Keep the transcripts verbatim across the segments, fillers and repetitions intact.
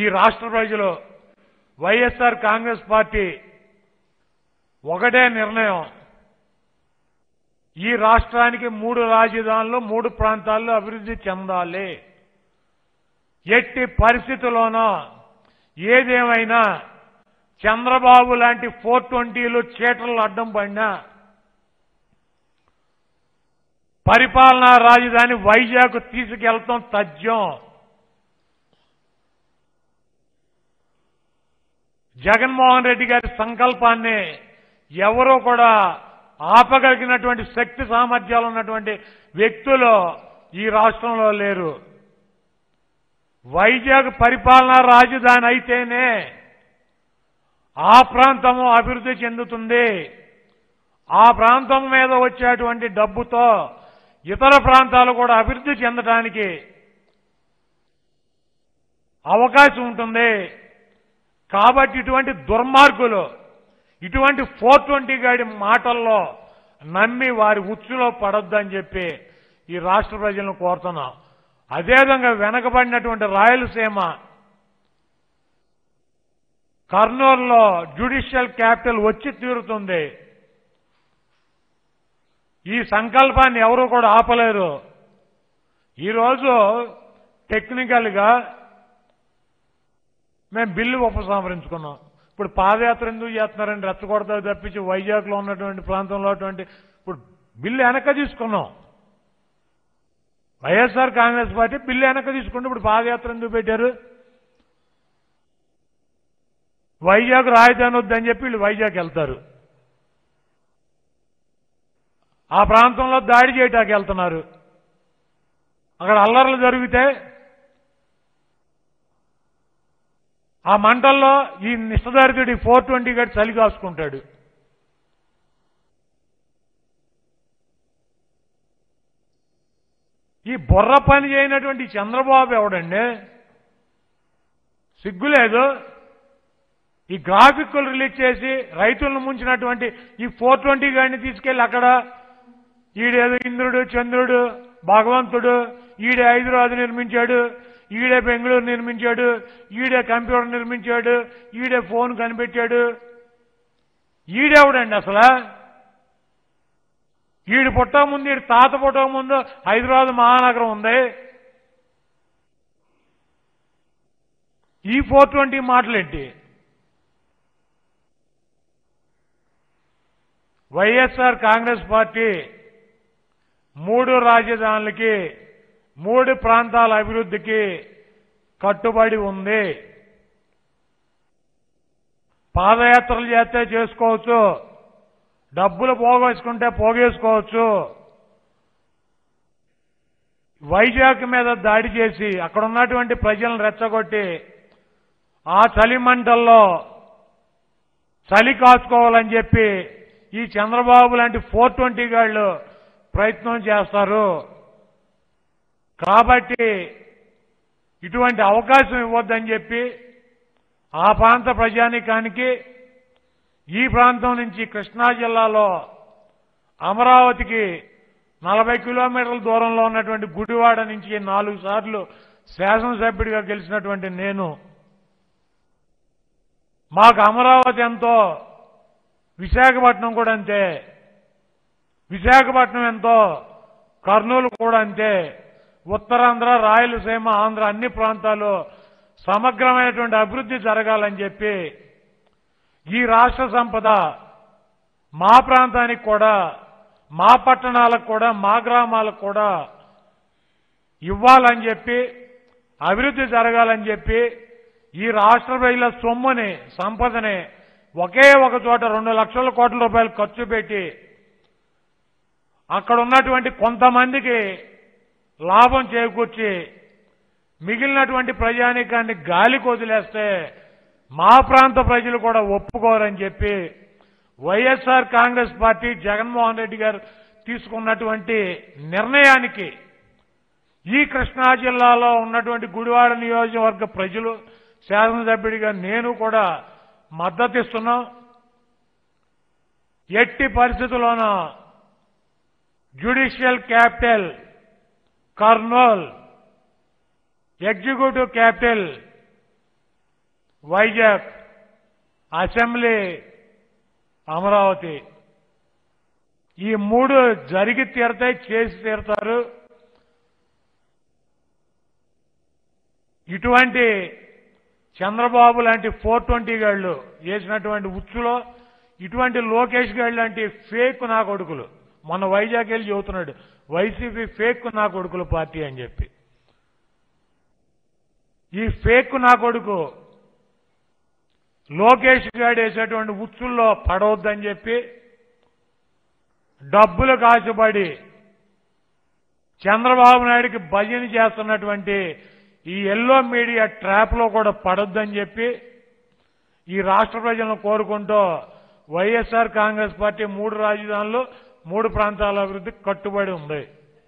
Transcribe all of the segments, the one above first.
ఈ రాష్ట్ర ప్రజలు వైఎస్ఆర్ కాంగ్రెస్ పార్టీ ఒకటే నిర్ణయం, ఈ రాష్ట్రానికి మూడు రాజధానులు మూడు ప్రాంతాల్లో అభివృద్ధి చెందాలి. ఎట్టి పరిస్థితుల్లోనూ ఏదేమైనా చంద్రబాబు లాంటి ఫోర్ ట్వంటీలు చీటలు అడ్డం పడినా పరిపాలనా రాజధాని వైజాగ్ తీసుకెళ్తాం తథ్యం. జగన్మోహన్ రెడ్డి గారి సంకల్పాన్ని ఎవరూ కూడా ఆపగలిగినటువంటి శక్తి సామర్థ్యాలు ఉన్నటువంటి వ్యక్తులు ఈ రాష్ట్రంలో లేరు. వైజాగ్ పరిపాలనా రాజధాని అయితేనే ఆ ప్రాంతము అభివృద్ధి చెందుతుంది. ఆ ప్రాంతం మీద వచ్చేటువంటి డబ్బుతో ఇతర ప్రాంతాలు కూడా అభివృద్ధి చెందడానికి అవకాశం ఉంటుంది. కాబట్టి ఇటువంటి దుర్మార్గులు, ఇటువంటి ఫోర్ ట్వంటీ గాడి మాటల్లో నమ్మి వారి ఉచ్చులో పడొద్దని చెప్పి ఈ రాష్ట్ర ప్రజలను కోరుతున్నాం. అదేవిధంగా వెనకబడినటువంటి రాయలసీమ కర్నూలులో జ్యుడిషియల్ క్యాపిటల్ వచ్చి తీరుతుంది. ఈ సంకల్పాన్ని ఎవరూ కూడా ఆపలేరు. ఈరోజు టెక్నికల్గా మేము బిల్లు ఉపసంహరించుకున్నాం. ఇప్పుడు పాదయాత్ర ఎందుకు చేస్తున్నారని రెచ్చగొడతా తప్పించి వైజాగ్లో ఉన్నటువంటి ప్రాంతంలో అటువంటి ఇప్పుడు బిల్లు వెనక్కి తీసుకున్నాం. వైఎస్ఆర్ కాంగ్రెస్ పార్టీ బిల్లు వెనక్కి తీసుకుంటే ఇప్పుడు పాదయాత్ర ఎందుకు పెట్టారు? వైజాగ్ రాజధాని వద్దని చెప్పి వీళ్ళు వైజాగ్ వెళ్తారు. ఆ ప్రాంతంలో దాడి చేయటానికి వెళ్తున్నారు. అక్కడ అల్లర్లు జరిగితే ఆ మంటల్లో ఈ నిష్టదారితుడి ఫోర్ ట్వంటీ గడి చలి కాసుకుంటాడు. ఈ బుర్ర పని చేయనటువంటి చంద్రబాబు ఎవడండి? సిగ్గులేదు. ఈ గ్రాఫిక్లు రిలీజ్ చేసి రైతులను ముంచినటువంటి ఈ ఫోర్ ట్వంటీ గాడిని తీసుకెళ్లి అక్కడ ఈడేదో ఇంద్రుడు చంద్రుడు భగవంతుడు, ఈడే హైదరాబాద్ నిర్మించాడు, ఈడే బెంగళూరు నిర్మించాడు, ఈడే కంప్యూటర్ నిర్మించాడు, ఈడే ఫోన్ కనిపెట్టాడు. ఈడెవడండి అసలు? ఈడు పుట్టక ముందు, ఈడు తాత పుట్టక ముందు హైదరాబాద్ మహానగరం ఉంది. ఈ ఫోర్ ట్వంటీ మాటలేంటి? వైఎస్ఆర్ కాంగ్రెస్ పార్టీ మూడు రాజధానులకి మూడు ప్రాంతాల అభివృద్ధికి కట్టుబడి ఉంది. పాదయాత్రలు చేస్తే చేసుకోవచ్చు, డబ్బులు పోగేసుకుంటే పోగేసుకోవచ్చు. వైజాగ్ మీద దాడి చేసి అక్కడ ఉన్నటువంటి ప్రజలను రెచ్చగొట్టి ఆ చలి మంటల్లో చలి కాచుకోవాలని చెప్పి ఈ చంద్రబాబు లాంటి ఫోర్ ట్వంటీ గాళ్ళు ప్రయత్నం చేస్తారు. కాబట్టి ఇటువంటి అవకాశం ఇవ్వద్దని చెప్పి ఆ ప్రాంత ప్రజానీకానికి ఈ ప్రాంతం నుంచి కృష్ణా జిల్లాలో అమరావతికి నలభై కిలోమీటర్ల దూరంలో ఉన్నటువంటి గుడివాడ నుంచి నాలుగు సార్లు శాసనసభ్యుడిగా గెలిచినటువంటి నేను, మాకు అమరావతి ఎంతో విశాఖపట్నం కూడా అంతే, విశాఖపట్నం ఎంతో కర్నూలు కూడా అంతే, ఉత్తరాంధ్ర రాయలసీమ ఆంధ్ర అన్ని ప్రాంతాలు సమగ్రమైనటువంటి అభివృద్ధి జరగాలని చెప్పి ఈ రాష్ట్ర సంపద మా ప్రాంతానికి కూడా, మా పట్టణాలకు కూడా, మా గ్రామాలకు కూడా ఇవ్వాలని చెప్పి, అభివృద్ధి జరగాలని చెప్పి ఈ రాష్ట్ర ప్రజల సొమ్ముని సంపదని ఒకే ఒక చోట రెండు లక్షల కోట్ల రూపాయలు ఖర్చు పెట్టి అక్కడ ఉన్నటువంటి కొంతమందికి లాభం చేకూర్చి మిగిలినటువంటి ప్రజానీకాన్ని గాలికి వదిలేస్తే మా ప్రాంత ప్రజలు కూడా ఒప్పుకోరని చెప్పి వైఎస్ఆర్ కాంగ్రెస్ పార్టీ జగన్మోహన్ రెడ్డి గారు తీసుకున్నటువంటి నిర్ణయానికి ఈ కృష్ణా జిల్లాలో ఉన్నటువంటి గుడివాడ నియోజకవర్గ ప్రజలు, శాసనసభ్యుడిగా నేను కూడా మద్దతిస్తున్నాం. ఎట్టి పరిస్థితుల్లోనూ judicial capital Kurnool, executive capital Vizag, assembly Amaravati, ఈ మూడు జరిగి తీరతాయి, చేసి తీరతారు. ఇటువంటి చంద్రబాబు లాంటి ఫోర్ ట్వంటీ గాళ్ళు వేసినటువంటి ఉచ్చులో ఇటువంటి లోకేష్ గాళ్ళు లాంటి ఫేక్ నా కొడుకులు, మొన్న వైజాగ్ వెళ్ళి చెబుతున్నాడు వైసీపీ ఫేక్ నా కొడుకులు పార్టీ అని చెప్పి. ఈ ఫేక్ నా కొడుకు లోకేష్ గారు వేసేటువంటి ఉచ్చుల్లో పడవద్దని చెప్పి డబ్బులు కాసుపడి చంద్రబాబు నాయుడికి భజన చేస్తున్నటువంటి ఈ ఎల్లో మీడియా ట్రాప్ లో కూడా పడొద్దని చెప్పి ఈ రాష్ట్ర ప్రజలను కోరుకుంటూ వైఎస్ఆర్ కాంగ్రెస్ పార్టీ మూడు రాజధానులు మూడు ప్రాంతాల అభివృద్ధికి కట్టుబడి ఉంది.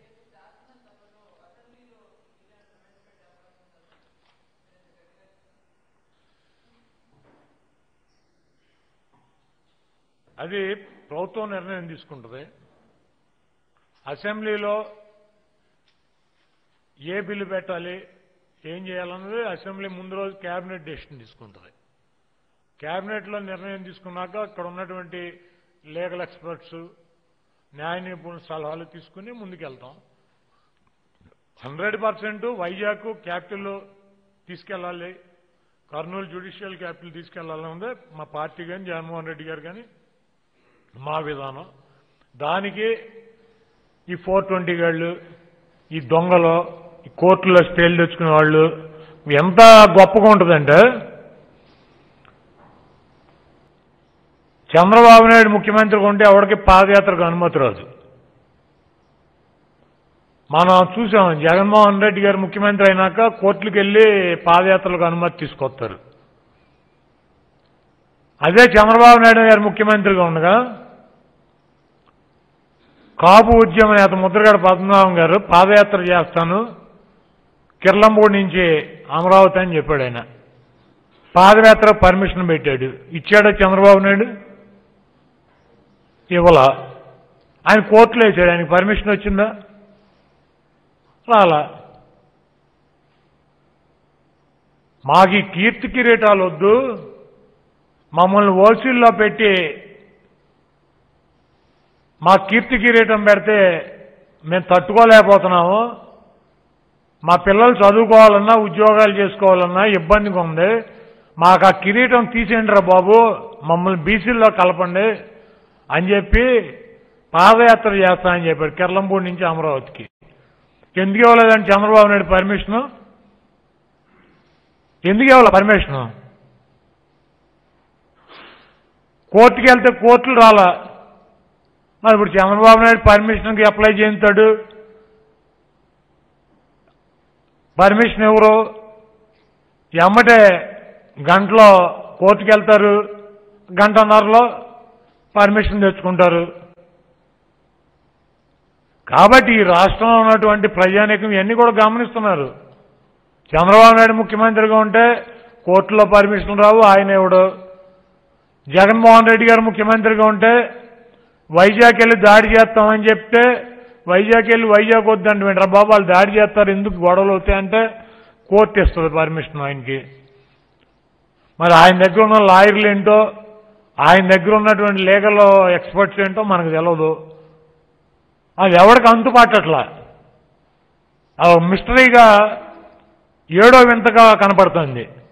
అది ప్రభుత్వం నిర్ణయం తీసుకుంటుంది. అసెంబ్లీలో ఏ బిల్లు పెట్టాలి, ఏం చేయాలన్నది అసెంబ్లీ ముందు రోజు కేబినెట్ డెసిషన్ తీసుకుంటుంది. కేబినెట్లో నిర్ణయం తీసుకున్నాక అక్కడ ఉన్నటువంటి లీగల్ ఎక్స్పర్ట్స్, న్యాయ నిపుణుల సలహాలు తీసుకుని ముందుకెళ్తాం. హండ్రెడ్ పర్సెంట్ వైజాగ్ క్యాపిటల్ తీసుకెళ్లాలి, కర్నూలు జ్యుడిషియల్ క్యాపిటల్ తీసుకెళ్లాలన్నదే మా పార్టీ కానీ జగన్మోహన్ రెడ్డి గారు కానీ మా విధానం. దానికి ఈ ఫోర్ ట్వంటీ గాళ్ళు, ఈ దొంగలు, ఈ కోర్టులో స్టేలు తెచ్చుకునే వాళ్ళు ఎంత గొప్పగా ఉంటుందంటే, చంద్రబాబు నాయుడు ముఖ్యమంత్రిగా ఉంటే ఎవరికి పాదయాత్రకు అనుమతి రాదు. మనం చూసాం జగన్మోహన్ రెడ్డి గారు ముఖ్యమంత్రి అయినాక కోర్టులకు వెళ్లి పాదయాత్రలకు అనుమతి తీసుకొస్తారు. అదే చంద్రబాబు నాయుడు గారు ముఖ్యమంత్రిగా ఉండగా కాపు ఉద్యమ నేత ముద్రగడ పద్మనాభం గారు పాదయాత్ర చేస్తాను కిర్లంపూడి నుంచి అమరావతి అని చెప్పాడు. ఆయన పాదయాత్ర పర్మిషన్ పెట్టాడు. ఇచ్చాడా చంద్రబాబు నాయుడు? ఇవ్వలా. ఆయన కోర్టులో వేసాడు. ఆయనకి పర్మిషన్ వచ్చిందా? రాలా. మాకు ఈ కీర్తి కిరీటాలు వద్దు, మమ్మల్ని ఓసీల్లో పెట్టి మా కీర్తి కిరీటం పెడితే మేము తట్టుకోలేకపోతున్నాము, మా పిల్లలు చదువుకోవాలన్నా ఉద్యోగాలు చేసుకోవాలన్నా ఇబ్బందిగా ఉంది, మాకు ఆ కిరీటం తీసేయండి రా బాబు, మమ్మల్ని బీసీల్లో కలపండి అని చెప్పి పాదయాత్ర చేస్తానని చెప్పాడు కిర్లంపూడి నుంచి అమరావతికి. ఎందుకు ఇవ్వలేదండి చంద్రబాబు నాయుడు పర్మిషను? ఎందుకు ఇవ్వాలి పర్మిషను? కోర్టుకి వెళ్తే కోర్టులు రాలా. మరి ఇప్పుడు చంద్రబాబు నాయుడు పర్మిషన్కి అప్లై చేస్తాడు. పర్మిషన్ ఎవరు? ఎమ్మటే గంటలో కోర్టుకి వెళ్తారు, గంటన్నరలో పర్మిషన్ తెచ్చుకుంటారు. కాబట్టి ఈ రాష్ట్రంలో ఉన్నటువంటి ప్రజానీకం ఇవన్నీ కూడా గమనిస్తున్నారు. చంద్రబాబు నాయుడు ముఖ్యమంత్రిగా ఉంటే కోర్టులో పర్మిషన్ రావు, ఆయన ఎవడు. జగన్మోహన్ రెడ్డి గారు ముఖ్యమంత్రిగా ఉంటే వైజాగ్ వెళ్ళి దాడి చేస్తామని చెప్తే వైజాగ్ వెళ్ళి వైజాగ్ వద్దంటే వెంటరా బాబు వాళ్ళు దాడి చేస్తారు, ఎందుకు గొడవలు అవుతాయంటే కోర్టు ఇస్తుంది పర్మిషన్ ఆయనకి. మరి ఆయన దగ్గర ఉన్న లాయర్లు ఏంటో, ఆయన దగ్గర ఉన్నటువంటి లీగల్ ఎక్స్పర్ట్స్ ఏంటో మనకు తెలియదు. అది ఎవరికి అంతుపట్టట్లా, మిస్టరీగా ఏడో వింతగా కనపడుతుంది.